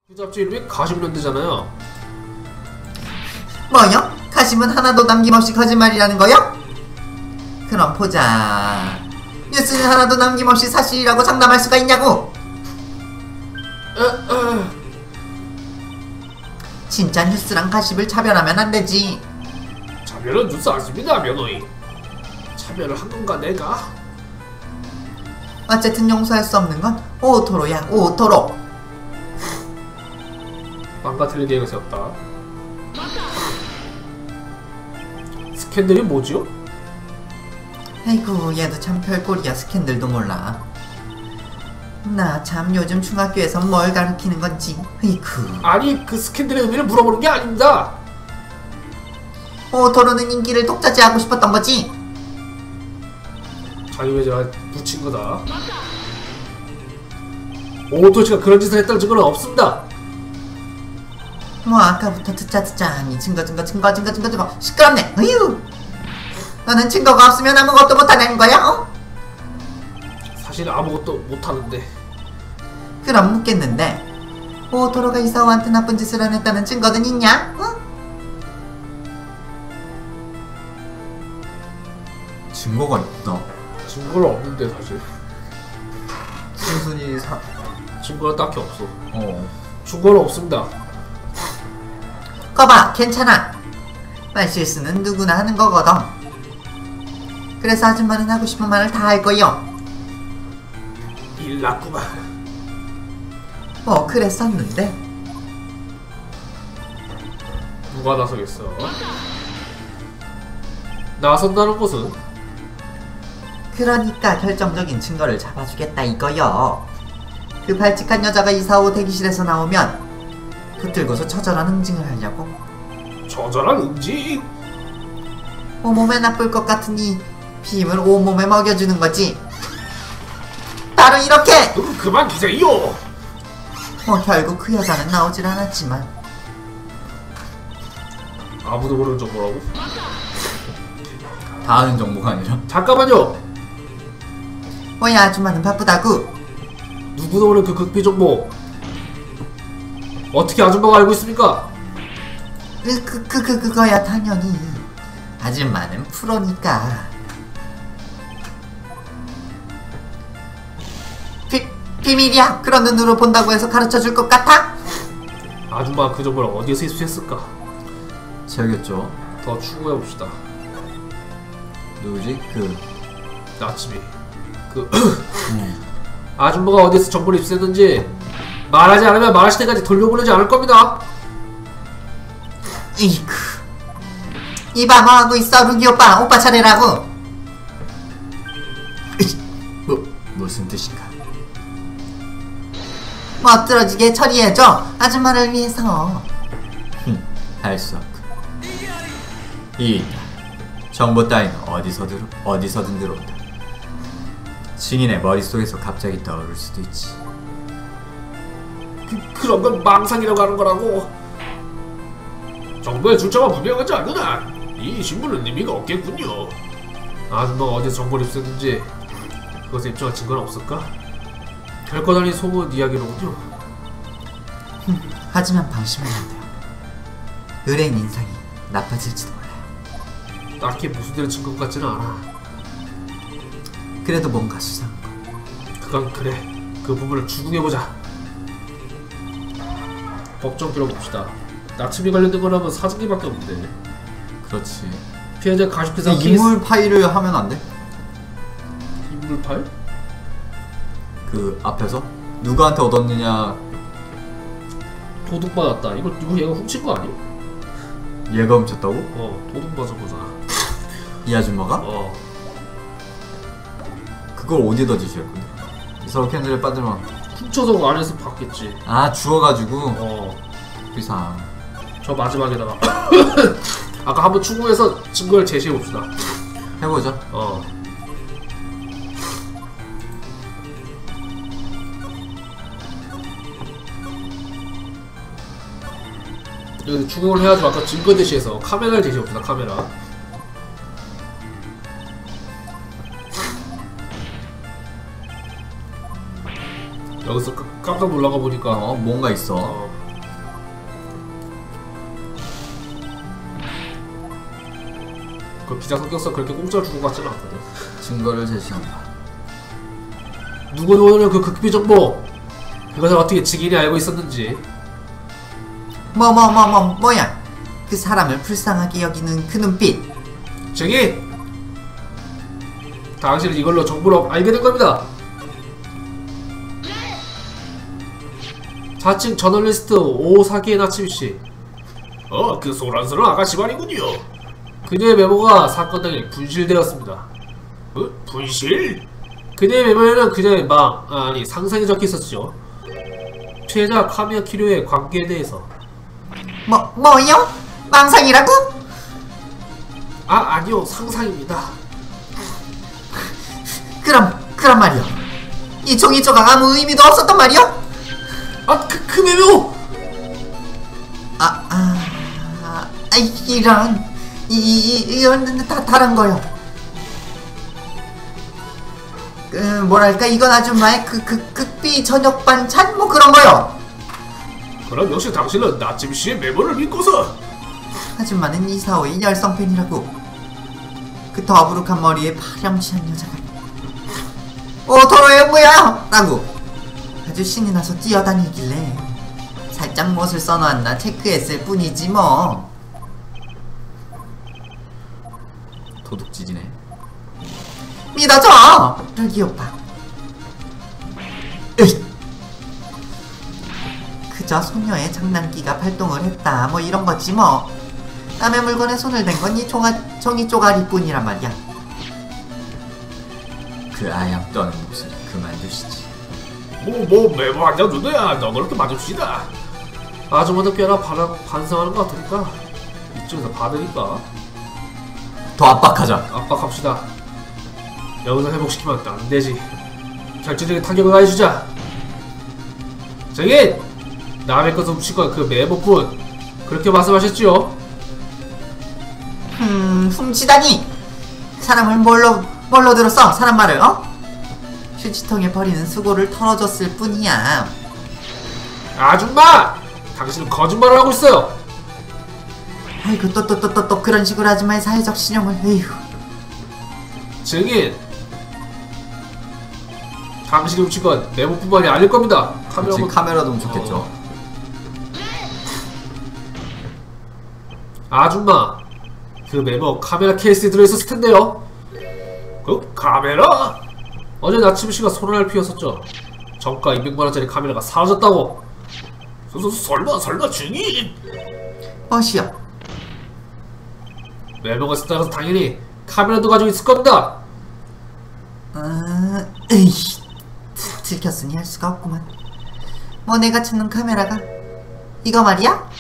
그 잡지 이름이 가심연대잖아요. 뭐요? 가심은 하나도 남김없이 거짓말이라는 거요? 그럼 보자. 뉴스는 하나도 남김없이 사실이라고 장담할 수가 있냐고? 진짜 뉴스랑 가심을 차별하면 안 되지. 차별은 뉴스 아닙니다, 변호인. 차별을 한 건가 내가? 어쨌든 용서할 수 없는 건 오토로야, 오토로. 망가뜨릴 계획을 세웠다. 스캔들이 뭐지요? 아이고, 얘도 참 별꼴이야. 스캔들도 몰라. 나 참 요즘 중학교에서 뭘 가르치는 건지. 아이고. 아니, 그 스캔들의 의미를 물어보는 게 아닙니다. 오토로는 인기를 독차지하고 싶었던 거지. 자유의지가 붙인 거다. 오토시가 그런 짓을 했다는 증거는 없습니다. 뭐 아까부터 듣자 하니 증거 시끄럽네. 으유. 너는 증거가 없으면 아무것도 못하는 거야? 어? 사실 아무것도 못하는데. 그럼 묻겠는데 오토로가 이사오한테 나쁜 짓을 안 했다는 증거는 있냐? 어? 증거가 있다. 증거는 없는데 사실. 순순히 증거는 딱히 없어. 증거는 없습니다. 거봐, 괜찮아. 말실수는 누구나 하는 거거든. 그래서 아줌마는 하고 싶은 말을 다 할 거요. 일 났구만. 뭐 그랬었는데. 누가 나서겠어? 나선다는 것은? 그러니까 결정적인 증거를 잡아주겠다 이거요. 그 발칙한 여자가 이사오 대기실에서 나오면 붙들고서 처절한 응징을 하려고. 처절한 응징? 온몸에 나쁠 것 같으니 비임을 온몸에 먹여주는 거지. 바로 이렇게! 그만 두세요! 뭐 결국 그 여자는 나오질 않았지만. 아무도 모르는 정보라고? 다 아는 정보가 아니라. 잠깐만요! 뭐야, 아줌마는 바쁘다고. 누구도 모르는 그 극비 정보 어떻게 아줌마가 알고 있습니까? 그거야 당연히. 아줌마는 프로니까. 비밀이야. 그런 눈으로 본다고 해서 가르쳐줄 것 같아? 아줌마가 그 정보를 어디에서 입수했을까? 저겠죠. 더 추구해봅시다. 누구지? 나츠미. 아줌마가 어디에서 정보를 입수했는지 말하지 않으면 말하실 때까지 돌려보내지 않을 겁니다. 이크. 이봐, 뭐하고 있어 루기 오빠. 오빠 차례라고. 무슨 뜻인가? 멋들어지게 처리해줘. 아줌마를 위해서. 할 수 없고. 이 정보 따위는 어디서든 들어온다. 증인의 머릿속에서 갑자기 떠오를 수도 있지. 그런 건 망상이라고 하는 거라고. 정보의 출처가 분명하지 않는 한 이 신문은 의미가 없겠군요. 아줌마가 어디서 정보를 입수했는지 그것에 입증한 증거는 없을까? 별것 아닌 소문 이야기로군요. 하지만 방심하면 안 돼요. 의뢰인 인상이 나빠질지도 몰라요. 딱히 무슨 일을 증거 같지는 않아. 그래도 뭔가 수상한 거. 그건 그래. 그 부분을 추궁해보자. 법정 들어봅시다. 나츠미 관련된 거라면 사진기밖에 없는데. 그렇지. 피해자 가십회사 인물 파일을 하면 안 돼? 인물 파일? 그 앞에서 누구한테 얻었느냐. 도둑받았다. 이거 얘가 훔친 거 아니야? 얘가 훔쳤다고? 도둑받은 거잖아. 이 아줌마가? 그걸 어디에다 지시할 건데? 이사오 캔들을 빠들면 훔쳐서 안에서 받겠지. 아, 주워가지고. 비상. 저 마지막에다가 아까 한번 추궁해서 증거를 제시해봅시다. 해보자. 여기 추궁을 해가지고 아까 증거 제시해서 카메라를 제시해봅시다. 카메라. 여기서 깜짝 놀라가 보니까 뭔가 있어. 그 기자 성격상 그렇게 공짜로 주고 같지는 않거든. 증거를 제시한다. 누구는 오늘 그 극비 정보 그것을 어떻게 증인이 알고 있었는지. 뭐야? 그 사람을 불쌍하게 여기는 그 눈빛. 증인! 당신은 이걸로 정보를 알게 된 겁니다. 자칭 저널리스트 오사기의 나츠미씨. 그 소란스러운 아가씨 말이군요. 그녀의 메모가 사건 당일 분실되었습니다. 분실? 그녀의 메모에는 그녀의 상상이 적혀있었죠. 피해자 카미야 키료의 관계에 대해서. 뭐요? 망상이라고? 아니요, 상상입니다. 그럼 말이요. 이 종이 조각 아무 의미도 없었단 말이요? 그 메모! 이건 다 다른 거요. 뭐랄까, 이건 아줌마의 극비 저녁 반찬? 뭐 그런 거요. 그럼 역시 당신은 나침씨의 메모를 믿고서. 아줌마는 이사오의 열성 팬이라고. 그 더부룩한 머리에 파렴치한 여자가 도로에 뭐야? 라고 아주 신이 나서 뛰어다니길래 살짝 무엇을 써놓았나 체크했을 뿐이지 뭐. 도둑질이네. 믿어줘, 루기 오빠. 그저 소녀의 장난기가 발동을 했다, 뭐 이런 거지 뭐. 남의 물건에 손을 댄 건 이 종이 쪼가리뿐이란 말이야. 그 아양 떠는 모습 그만두시지. 메모 한 장 준다야. 너 그렇게 맞읍시다. 아줌마도 꽤나 반성하는 것 같으니까 이쪽에서 받으니까 더 압박하자. 압박합시다. 여기서 회복시키면 안 되지. 결정적인 타격을 가해주자. 저기 남의 것을 훔치건 그 메모뿐 그렇게 말씀하셨지요? 훔치다니. 사람을 뭘로 들었어? 사람 말을 휴지통에 버리는 수고를 털어줬을 뿐이야. 아줌마! 당신은 거짓말을 하고 있어요. 아이고, 또 그런 식으로 아줌마의 사회적 신용을. 에휴. 증인, 당신이 훔친 건 메모뿐만이 아닐 겁니다. 카메라도 훔쳤겠죠. 아줌마, 그 메모 카메라 케이스에 들어있었을 텐데요. 그 카메라? 어제 나침씨가 손을 피웠었죠. 정가 200만원짜리 카메라가 사라졌다고. 설마 증인? 뭐시여? 메모가 있었다고 당연히 카메라도 가지고 있을 겁니다. 에이, 들켰으니 할 수가 없구만. 뭐 내가 찾는 카메라가 이거 말이야?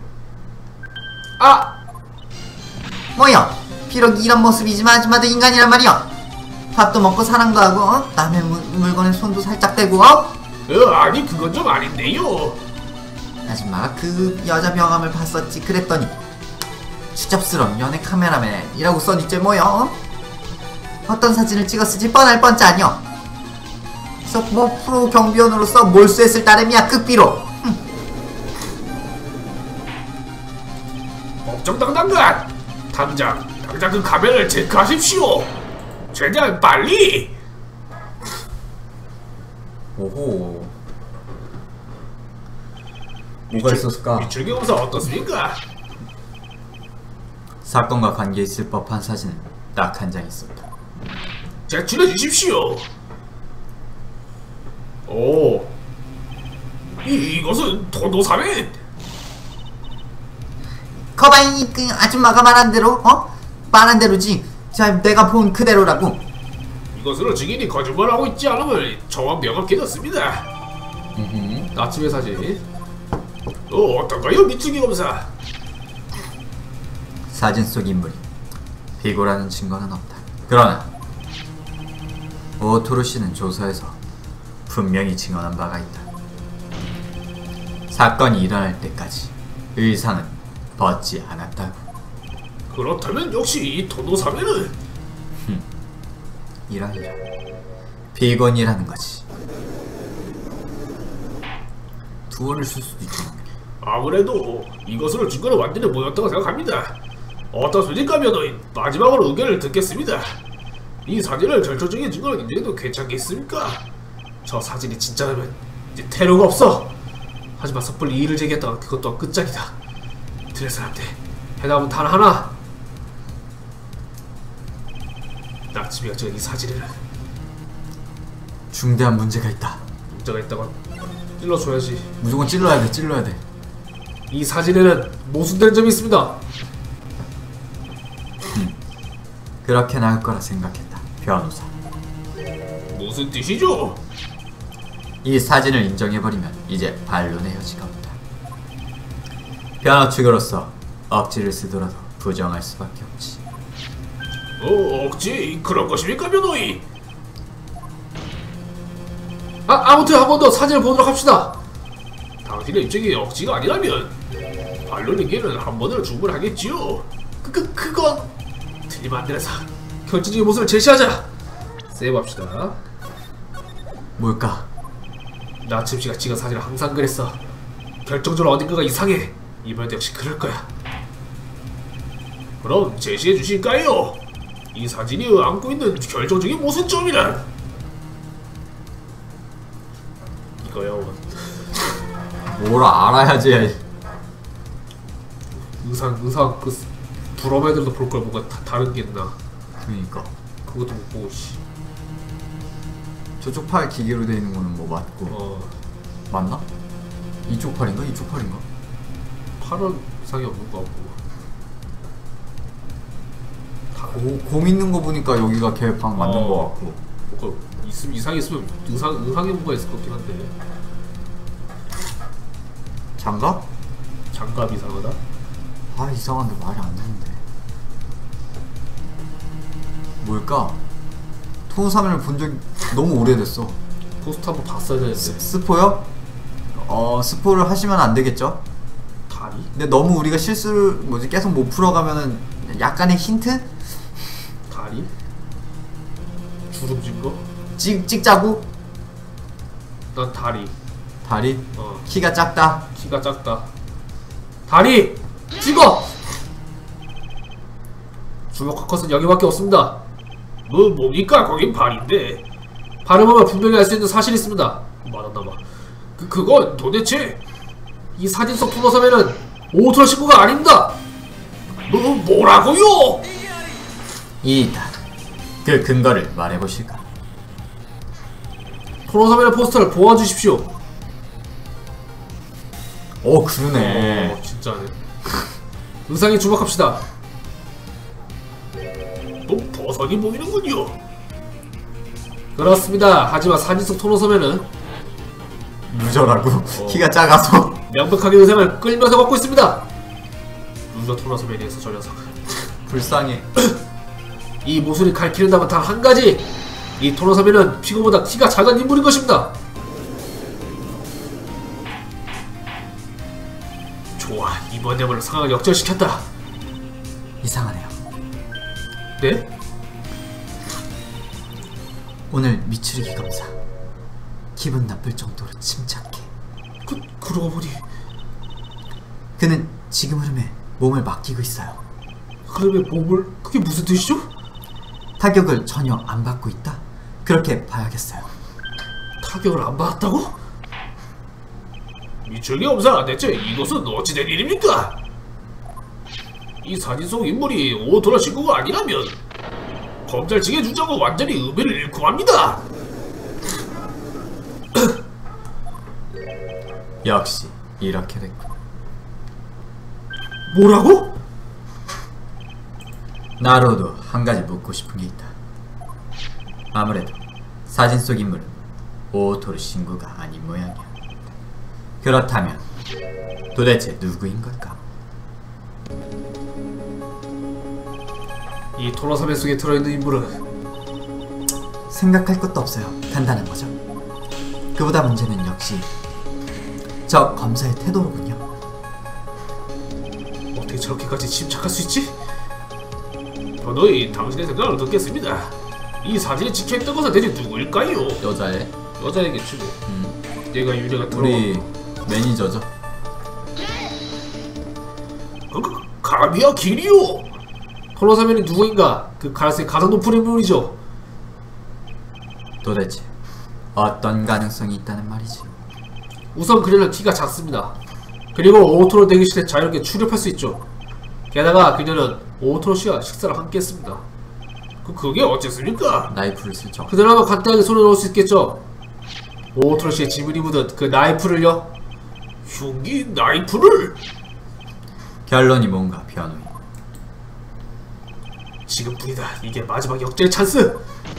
뭐야? 비록 이런 모습이지만 아줌마도 인간이란 말이야. 밥도 먹고 사랑도 하고 남의 물건에 손도 살짝 대고 아니 그건 좀 아닌데요. 아줌마가 그 여자 명함을 봤었지. 그랬더니 추접스러운 연애 카메라맨이라고 써있지 뭐여. 어떤 사진을 찍었을지 뻔할 뻔짜 아니여. 그래서 뭐 프로 경비원으로서 몰수했을 따름이야. 극비로. 걱정당당간 당장 그 카메라를 체크하십시오. 최대한 빨리. 오호. 뭐가 있었을까? 미출경사 어떻습니까? 사건과 관계 있을 법한 사진은 딱 한 장 있었다. 제출해 주십시오. 오, 이것은 도도사맨. 거봐이, 그 아줌마가 말한 대로 말한 대로지. 자, 내가 본 그대로라고. 이것으로 증인이 거짓말하고 있지 않음을 정확 명확히 넣습니다. 나침의 사진. 어떤가요, 미츠기 검사? 사진 속 인물이 비고라는 증거는 없다. 그러나 오토루 씨는 조사에서 분명히 증언한 바가 있다. 사건이 일어날 때까지 의상은 벗지 않았다고. 그렇다면 역시 이 도도사면은 이라 비건이라는 거지. 두어를 쓸 수도 있잖아. 아무래도 이것으로 증거를 완전히 모였다고 생각합니다. 어떻습니까, 변호인? 마지막으로 의견을 듣겠습니다. 이 사진을 결정적인 증거로 인정해도 괜찮겠습니까? 저 사진이 진짜라면 이제 테러가 없어. 하지만 섣불리 이의를 제기했다가 그것 또한 끝장이다. 드레스한테 해답은 단 하나. 낙지비가 찍은 이 사진에는 중대한 문제가 있다. 문제가 있다고 찔러줘야지. 무조건 찔러야 돼, 찔러야 돼. 이 사진에는 모순된 점이 있습니다. 그렇게 나올 거라 생각했다, 변호사. 무슨 뜻이죠? 이 사진을 인정해버리면 이제 반론의 여지가 없다. 변호 측으로서 억지를 쓰더라도 부정할 수밖에 없지. 억지? 그런 것입니까, 변호인? 아무튼 한 번 더 사진을 보도록 합시다. 당신의 입장이 억지가 아니라면 반론이기에는 한 번으로 충분하겠지요. 그건 틀리면 안 되라서 결정적인 모습을 제시하자. 세이브합시다. 뭘까? 나침씨가 찍은 사진을 항상 그랬어. 결정적으로 어딘가가 이상해. 이번에도 역시 그럴 거야. 그럼 제시해 주실까요? 이 사진이 안고 있는 결정적인 모순점이란? 이거요. 뭘 알아야지. 의상 그 브로마이드도 볼 걸 뭔가 다른 게 있나? 그러니까 그것도 못 보고 씨. 저쪽 팔 기계로 돼 있는 거는 뭐 맞고 맞나? 이쪽 팔인가? 이쪽 팔인가? 파란 이상이 없는 거 같고. 곰 있는 거 보니까 여기가 걔방 맞는 거 같고. 뭔가 이상이 있으면 의상에 뭔가 있을 것 같긴 한데. 장갑? 장갑 이상하다? 아 이상한데 말이 안 되는데. 뭘까? 토노사면을 본 적이 너무 오래됐어. 포스터 한번 봤어야 되는데. 스포요? 스포를 하시면 안 되겠죠? 다리? 근데 너무 우리가 실수를 계속 못 풀어가면은 약간의 힌트? 다리? 주름진 거? 찍자고? 난 다리. 다리? 키가 작다? 키가 작다. 다리! 찍어! 주먹 컷은 여기밖에 없습니다. 뭡니까? 거긴 발인데. 발음하면 분명히 알 수 있는 사실이 있습니다. 맞았나봐. 그건 도대체 이 사진 속 토너사면은 오토로 식구가 아닙니다. 뭐라고요? 이다. 그 근거를 말해보실까? 토너사면의 포스터를 보아주십시오. 오 그러네. 진짜네. 의상에 주목합시다. 버선이 보이는군요. 그렇습니다. 하지만 사진 속 토너사면은 루저라고? 키가 작아서 명백하게 의상을 끌면서 걷고 있습니다. 루저 토너사면에서 저 녀석 불쌍해. 이 모순이 가리키는다면 단 한 가지. 이 토너사면은 피고보다 키가 작은 인물인 것입니다. 좋아, 이번 내용을 상황을 역전시켰다. 이상하네요. 네? 오늘 미추리기 검사 기분 나쁠 정도로 침착해. 그러고 보니 그는 지금 흐름에 몸을 맡기고 있어요. 흐름에 몸을? 그게 무슨 뜻이죠? 타격을 전혀 안 받고 있다? 그렇게 봐야겠어요. 타격을 안 받았다고? 미추리기 검사, 대체 이것은 어찌된 일입니까? 이 사진 속 인물이 오토라 친구가 아니라면 검찰 측의 주장은 완전히 의미를 잃고 합니다. 역시 이렇게 됐고. 뭐라고? 나로도 한 가지 묻고 싶은 게 있다. 아무래도 사진 속 인물은 오토르 신구가 아닌 모양이야. 그렇다면 도대체 누구인 걸까? 이 토너사면 속에 들어있는 인물은 생각할 것도 없어요. 간단한 거죠. 그보다 문제는 역시 저 검사의 태도로군요. 어떻게 저렇게까지 침착할 수 있지? 변호인, 당신의 생각을 듣겠습니다. 이 사진에 찍혀있던 것은 대체 누구일까요? 여자애? 여자에겠지 뭐. 얘가 유래가 들어가. 우리 매니저죠. 가미야 기리오! 토노사면이 누구인가? 그 가능성이 가장 높은 인물이죠. 도대체 어떤 가능성이 있다는 말이지? 우선 그녀는 키가 작습니다. 그리고 오토로 대기실에 자유롭게 출입할 수 있죠. 게다가 그녀는 오토로 씨와 식사를 함께 했습니다. 그게 어쨌습니까? 나이프를 슬쩍. 그대라면 간단하게 손에 넣을 수 있겠죠. 오토로 씨의 지문이 묻은 그 나이프를요? 흉기 나이프를? 결론이 뭔가 변호인. 지금뿐이다. 이게 마지막 역전의 찬스.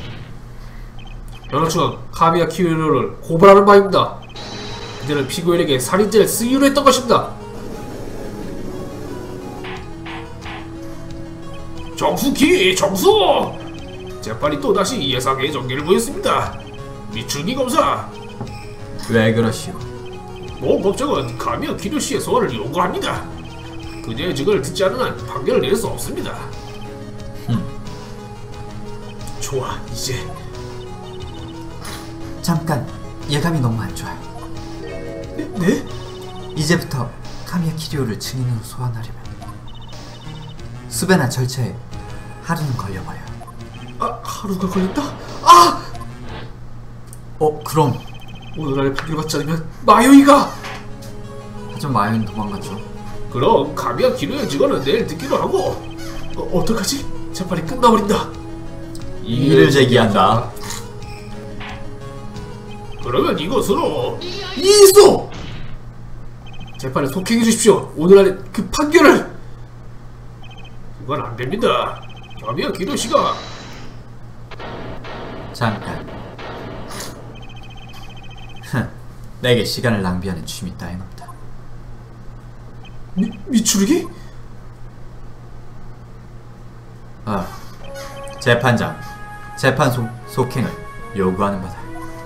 연합청은 카미야 키리오를 고발하는 바입니다. 그녀는 피고인에게 살인죄를 쓰기로 했던 것입니다. 정수키! 정수! 재판이 또다시 예상의 전개를 보였습니다. 미출기 검사! 왜 그러시오? 모 법정은 카미야 키리오씨의 소환을 요구합니다. 그녀의 증언을 듣지 않은 한 판결을 내릴 수 없습니다. 좋아, 이제 잠깐, 예감이 너무 안 좋아요. 네? 이제부터 카미야 키리오를 증인으로 소환하려면 수배나 절차에 하루는 걸려버려요. 아, 하루가 걸렸다? 아! 그럼 오늘 안에 판결 받지 않으면 마요이가! 하지만 마요는 도망갔죠. 그럼 카미야 키리오의 증언은 내일 듣기로 하고 어떡하지? 재판이 끝나버린다. 이의를 제기한다. 그러면 이것으로 이소! 재판에 속행해 주십시오. 오늘 안에 그 판결을! 그건 안 됩니다. 카미야 키리오 씨가 잠깐. 내게 시간을 낭비하는 취미 따윈 없다. 미추르기? 재판장, 재판 속행을 요구하는 바다.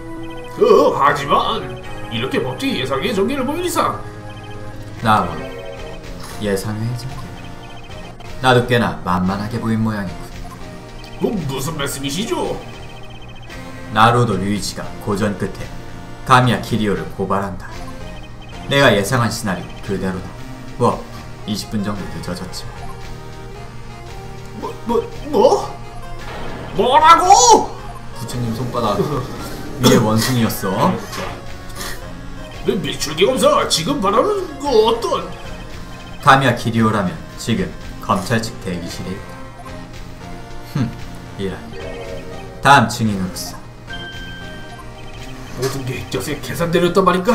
하지만 이렇게 법정이 예상의 전개를 보인 이상 나와 예상의 전개. 나도 꽤나 만만하게 보인 모양이군. 무슨 말씀이시죠? 나루도 류이치가 고전 끝에 카미야 키리오를 고발한다. 내가 예상한 시나리오 그대로다. 20분 정도 늦어졌지만. 뭐라고? 부처님 손바닥 위에 원숭이였어. 미추르기 검사 지금 말하는 거 어떤? 카미야 키리오라면 지금 검찰 측 대기실에 있다. 이란. 다음 증인으로서 모든 게 곁에 계산되었단 말인가?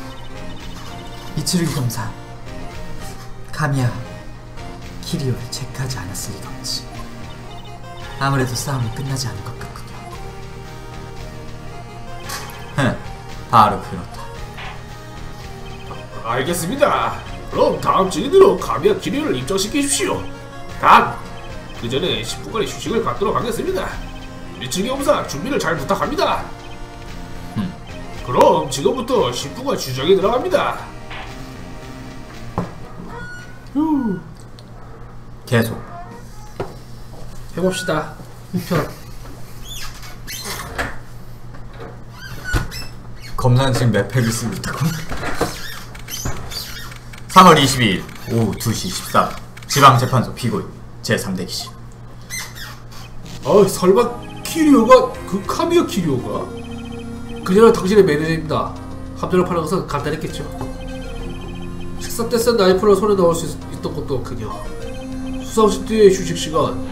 미츠루기 검사, 카미야 키리오를 체크하지 않았을 리가 없지. 아무래도 싸움이 끝나지 않을 것 같군요. 바로 그렇다. 알겠습니다. 그럼 다음 증인으로 카미야 키리오를 입장시키십시오. 단! 그 전에 10분간의 휴식을 갖도록 하겠습니다. 미츠루기 검사 준비를 잘 부탁합니다. 그럼 지금부터 10분간 휴정에 들어갑니다. 계속. 해봅시다. 우편. 검사는 지금 몇 팩을 쓰고 있다고? 3월 22일 오후 2시 14분 지방재판소 피고인 제3대기실. 설마 키리오가 그 카미야 키리오가? 그녀는 당신의 매니저입니다. 함정을 파는 것은 간단했겠죠. 식사 때 쓴 나이프를 손에 넣을 수 있던 것도 그녀. 수상식 뒤의 휴식시간.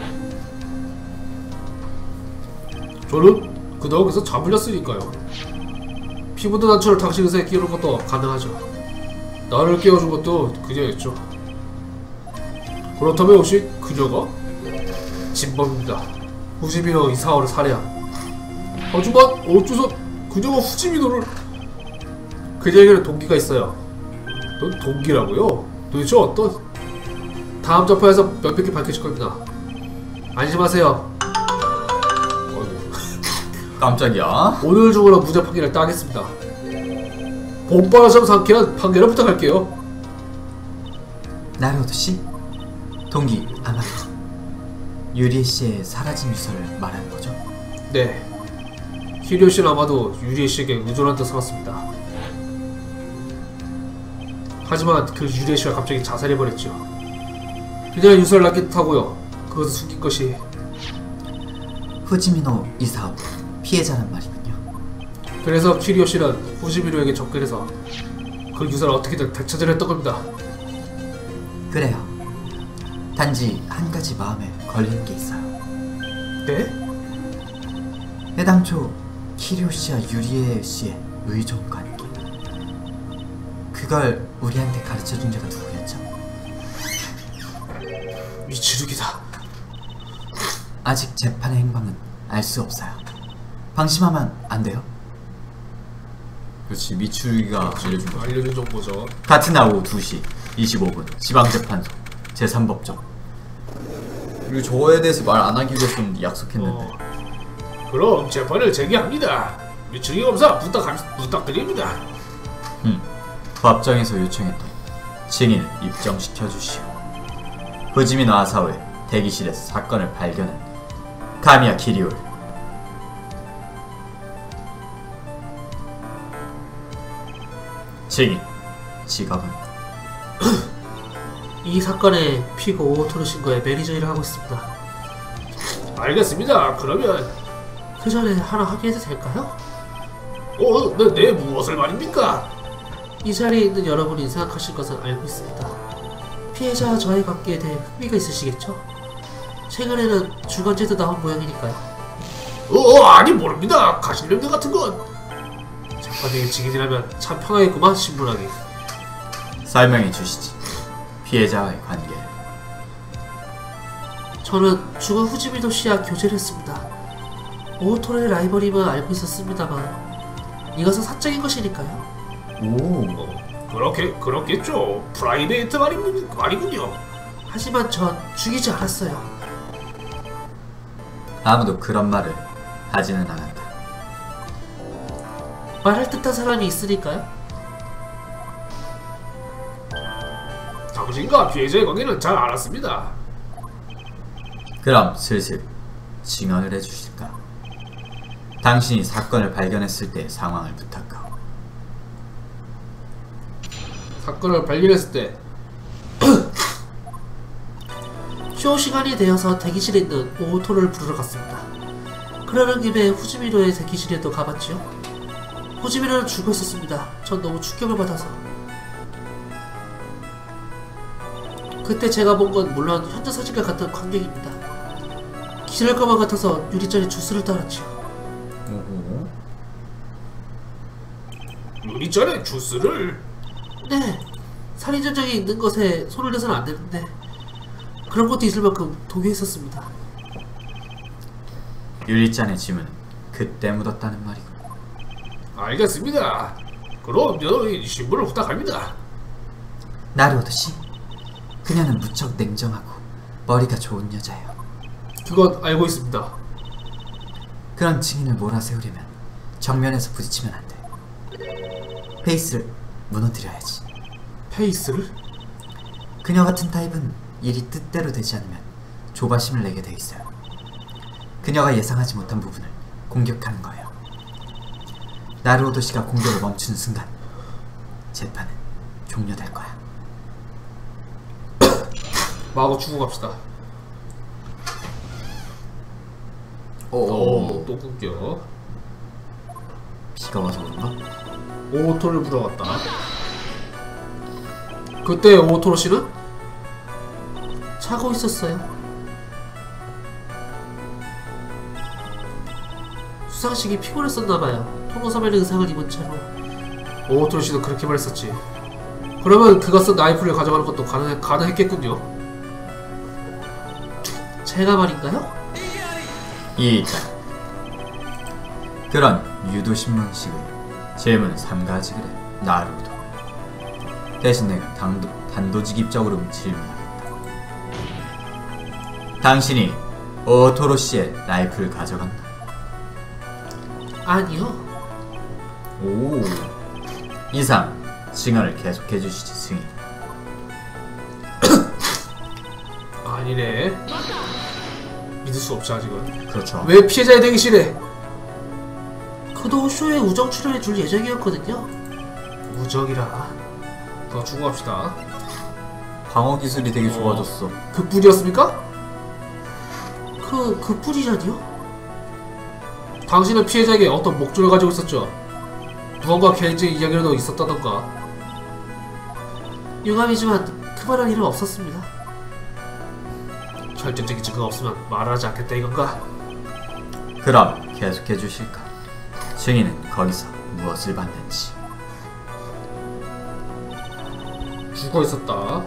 저는 그동안 그래서 잠을렸으니까요. 피부든 난처를 당신 의사에 끼우는 것도 가능하죠. 나를 깨워준 것도 그녀였죠. 그렇다면 혹시 그녀가? 진범입니다. 후지미노 이사오를 살해한. 하지만 어째서 그녀가 후지미노를... 그녀에게는 동기가 있어요. 넌 동기라고요? 도대체 어떤? 다음 점퍼에서 명백히 밝혀질 겁니다. 안심하세요. 깜짝이야. 오늘 중으로 무죄 판결을 따겠습니다. 본바라점 상쾌한 판결을 부탁할게요. 나루오토 씨? 동기 아마도 유리에 씨의 사라진 유서를 말하는 거죠? 네. 키리오 씨는 아마도 유리에 씨에게 의존한 듯 살았습니다. 하지만 그 유리에 씨가 갑자기 자살해버렸죠. 그녀의 유서를 남긴 듯하고요. 그것을 숨긴 것이 후지미노 이사오 피해자란 말이군요. 그래서 키리오 씨는 후지미노에게 접근해서 그 유서를 어떻게든 되찾으려 했던 겁니다. 그래요. 단지 한 가지 마음에 걸리는 게 있어요. 네? 애당초 키리오 씨와 유리에 씨의 의존 관계. 그걸 우리한테 가르쳐준 자가 누구였죠? 미치루기다. 아직 재판의 행방은 알 수 없어요. 방심하면 안 돼요? 그렇지, 미추루기가 알려준 거. 알려준 정보죠. 같은 날 오후 2시 25분 지방재판소 제3법정. 그리고 저거에 대해서 말 안 하기로 했었는데 약속했는데. 그럼 재판을 재개합니다. 미치루기 검사 부탁드립니다. 법정에서 요청했던 증인을 입정시켜 주시오. 후지미노 아사오의 대기실에서 사건을 발견한 카미야 키리오를 증인 직업은 이 사건의 피고 오토로 신고의 매니저 일을 하고 있습니다. 알겠습니다. 그러면 그 전에 하나 확인해도 될까요? 네, 무엇을 말입니까? 이 자리에 있는 여러분이 생각하실 것은 알고 있습니다. 피해자와 저의 관계에 대해 흥미가 있으시겠죠? 최근에는 주간제도 나온 모양이니까요. 아니 모릅니다. 가실령대 같은 건. 재판의 증인이라면 참 편하겠구만 신문하기. 설명해 주시지. 피해자와의 관계. 저는 죽은 후지미노 씨와 교제를 했습니다. 오토로의 라이벌임은 알고 있었습니다만 이것은 사적인 것이니까요. 그렇겠죠. 프라이베이트 말이군요. 하지만 전 죽이지 않았어요. 아무도 그런 말을 하지는 않았다. 말할 듯한 사람이 있으니까요. 당신과 피해자의 관계는 잘 알았습니다. 그럼 슬슬 증언을 해주실까? 당신이 사건을 발견했을 때의 상황을 부탁하오. 사건을 발견했을 때 쇼 시간이 되어서 대기실에 있는 오토를 부르러 갔습니다. 그러는 김에 후지미노의 대기실에도 가봤지요. 후지미노는 죽어 있었습니다. 전 너무 충격을 받아서. 그때 제가 본 건 물론 현재 사진과 같은 광경입니다. 기절할 것만 같아서 유리잔에 주스를 따랐지요. 유리잔에 주스를? 네. 살인 전적이 있는 것에 손을 대서는 안 되는데 그런 것도 있을 만큼 동요했었습니다. 유리잔의 짐은 그때 묻었다는 말이고. 알겠습니다. 그럼 저희 신분을 부탁합니다. 나루오토 씨, 그녀는 무척 냉정하고 머리가 좋은 여자예요. 그건 알고 있습니다. 그런 증인을 몰아세우려면 정면에서 부딪히면 안 돼. 페이스를 무너뜨려야지. 페이스를? 그녀 같은 타입은 일이 뜻대로 되지 않으면 조바심을 내게 돼 있어요. 그녀가 예상하지 못한 부분을 공격하는 거예요. 나루오토 씨가 공격을 멈추는 순간 재판은 종료될 거야. 마구 주고 갑시다. 또 끊겨. 비가 와서 그런가? 오토를 불어갔다. 그때 오토로 씨는 자고 있었어요. 수상식이 피곤했었나봐요. 토노사멜의 의상을 입은 채로. 오토로 씨도 그렇게 말했었지. 그러면 그가 쓴 나이프를 가져가는 것도 가능했겠군요. 제가 말인가요? 이익다. 그런 유도신문식의 질문 3가지 그래. 나루오토. 대신 내가 단도직입적으로 질문하겠다. 당신이 오토로 씨의 라이프를 가져갔나? 아니요. 오. 이상 증언을 계속해 주시지 승인. 아니네. 믿을 수 없지 아직은. 그렇죠. 왜 피해자의 대기실에? 그도 쇼에 우정 출연해 줄 예정이었거든요. 우정이라. 더 주고 갑시다. 방어 기술이 되게 좋아졌어. 그뿐이었습니까? 그뿐이라니요? 당신은 피해자에게 어떤 목적을 가지고 있었죠. 무언가 개인적인 이야기라도 있었다던가. 유감이지만 그만할 일은 없었습니다. 결정적인 증거가 없으면 말을 하지 않겠다 이건가? 그럼 계속해 주실까? 증인은 거기서 무엇을 봤는지. 죽어 있었다.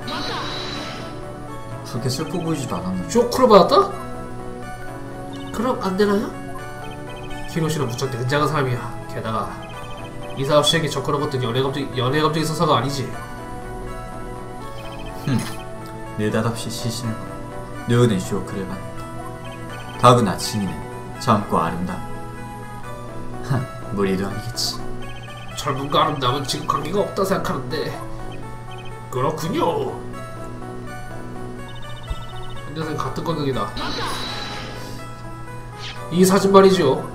그렇게 슬퍼 보이지도 않았는데. 쇼크를 받았다? 그럼 안 되나요? 히로시는 무척 냉장한 사람이야. 게다가 이사업 씨에게 접근한 것도 연애 감정이 있어서가 아니지. 느닷없이 시신을 보고 누구든 쇼크를 받는다. 더구나 증인은 젊고 아름다워. 무리도 아니겠지. 젊음과 아름다움은 지금 관계가 없다 생각하는데. 그렇군요. 한 녀석은 같은 건능이다. 이 사진 말이죠.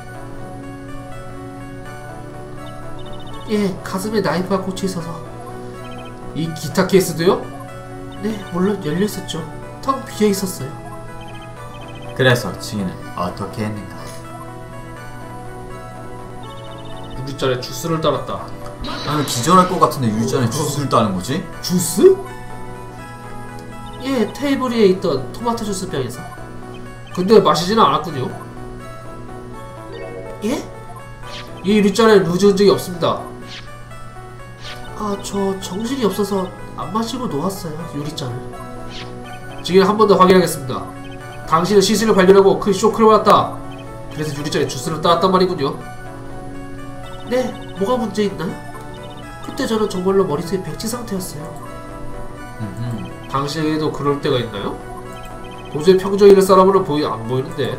예, 가슴에 나이프가 꽂혀 있어서. 이 기타 케이스도요? 네, 물론 열려 있었죠. 텅 비어 있었어요. 그래서 증인은 어떻게 했는가? 유리잔에 주스를 따랐다. 아니 기절할 것 같은데 유리잔에 주스를 따는 거지? 주스? 예, 테이블 위에 있던 토마토 주스 병에서. 근데 마시지는 않았군요. 예? 이 유리잔에 루즈 흔적이 없습니다. 아, 저 정신이 없어서 안 마시고 놓았어요, 유리잔을. 지금 한 번 더 확인하겠습니다. 당신은 시신을 발견하고 큰 쇼크를 받았다. 그래서 유리잔에 주스를 따랐단 말이군요. 네, 뭐가 문제 있나요? 그때 저는 정말로 머릿속이 백지 상태였어요. 당신에게도 그럴 때가 있나요? 도저히 평정이를 사람으로 안 보이는데.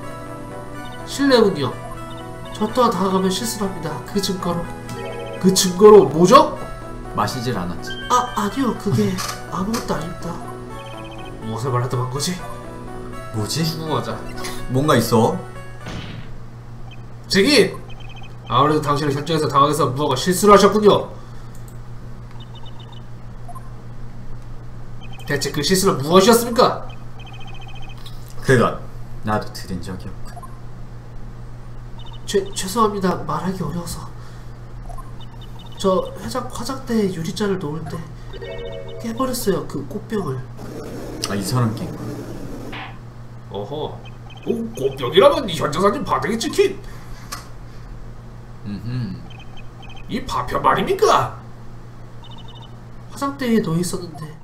실례군요. 저 또한 다가가면 실수를 합니다. 그 증거로. 그 증거로 뭐죠? 마시질 않았지. 아니요. 그게 아무것도 아닙니다. 무엇을 말하던 한 거지? 뭐지? 궁금하자. 뭔가 있어? 증인! 아무래도 당신은 현장에서 당황해서 무언가 실수를 하셨군요. 대체 그 실수는 무엇이었습니까? 그건 나도 들은 적이 없군. 죄송합니다. 말하기 어려워서. 저 화장대에 유리잔을 놓을 때 깨버렸어요. 그 꽃병을. 아, 이 사람 깬 거야. 어허. 꽃병이라면 이 현장 사진 바닥에 찍힌 이 파편 말입니까? 화장대에 놓여 있었는데